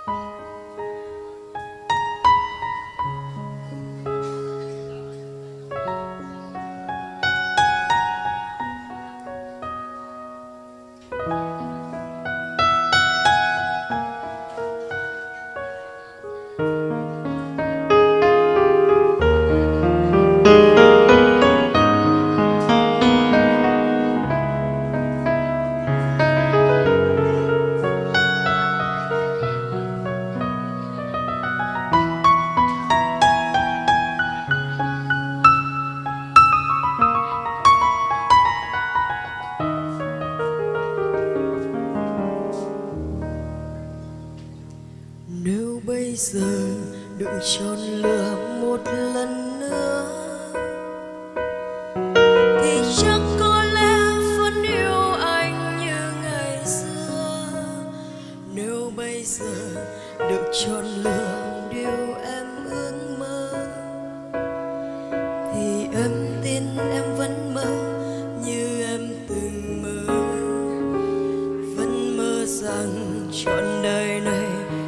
Nếu bây giờ được chọn lựa một lần nữa thì chắc có lẽ vẫn yêu anh như ngày xưa. Nếu bây giờ được chọn lựa điều em ước mơ thì em tin em vẫn mơ như em từng mơ. Vẫn mơ rằng trọn đời này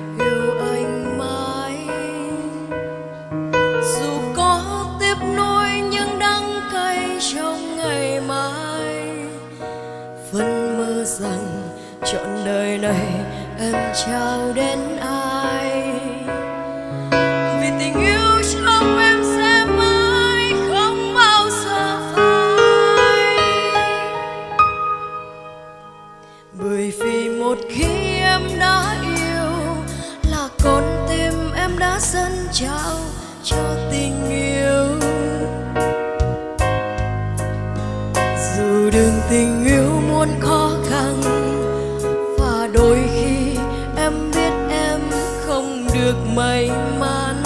rằng trọn đời này em trao đến ai. Vì tình yêu trong em sẽ mãi không bao giờ phai. Bởi vì một khi em đã yêu là con tim em đã dâng trao cho tình yêu. Dù đường tình yêu muôn khó khăn và đôi khi em biết em không được may mắn,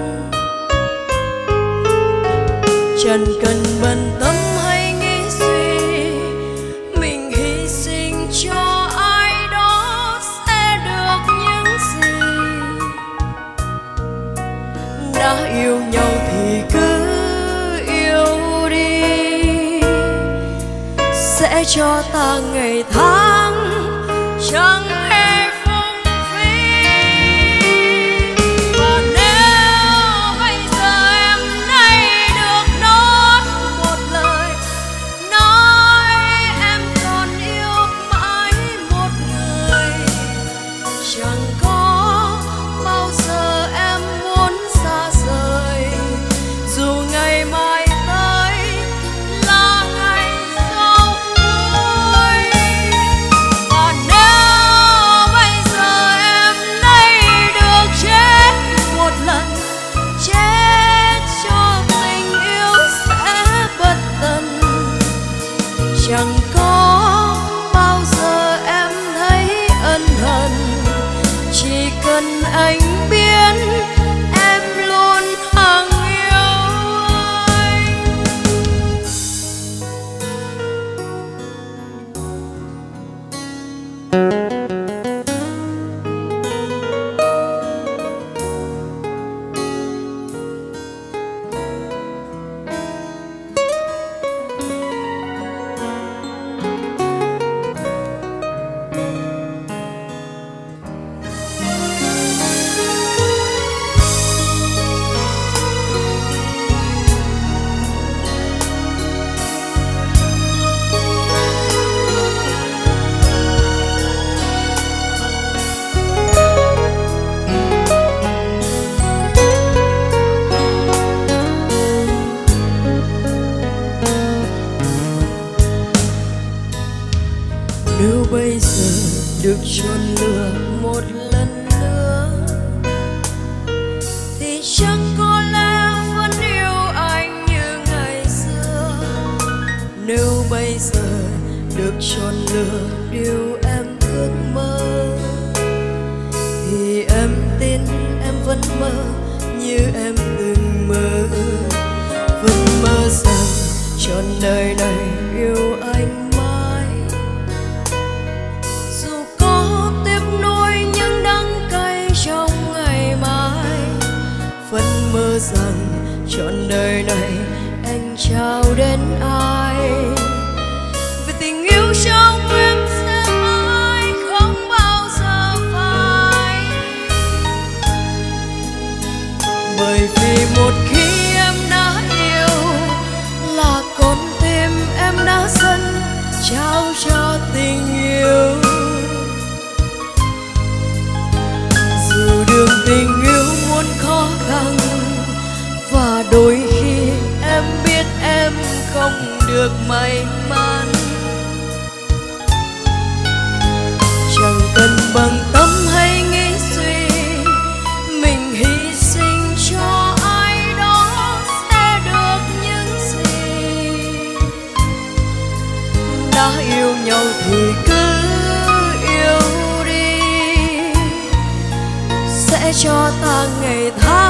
chẳng cần bận tâm hay nghĩ suy, mình hy sinh cho ai đó sẽ được những gì. Đã yêu nhau thì cứ yêu đi, sẽ cho ta ngày tháng chẳng hề phung phí. Và nếu bây giờ em nay được nói một lời, nói em còn yêu mãi một người, chẳng có bao giờ em muốn xa rời. Dù ngày mai chẳng có bao giờ em thấy ân hận, chỉ cần anh biết em luôn hằng yêu anh. Nếu bây giờ được chọn lựa một lần nữa thì chắc có lẽ vẫn yêu anh như ngày xưa. Nếu bây giờ được chọn lựa điều em ước mơ thì em tin em vẫn mơ như em từng mơ. Vẫn mơ rằng trọn đời này yêu anh. Mơ rằng trọn đời này anh trao đến ai. Vì tình yêu trong em sẽ mãi không bao giờ phai. đôi khi em biết em không được may mắn, chẳng cần bằng tâm hay nghĩ suy, mình hy sinh cho ai đó sẽ được những gì. Đã yêu nhau thì cứ yêu đi, sẽ cho ta ngày tháng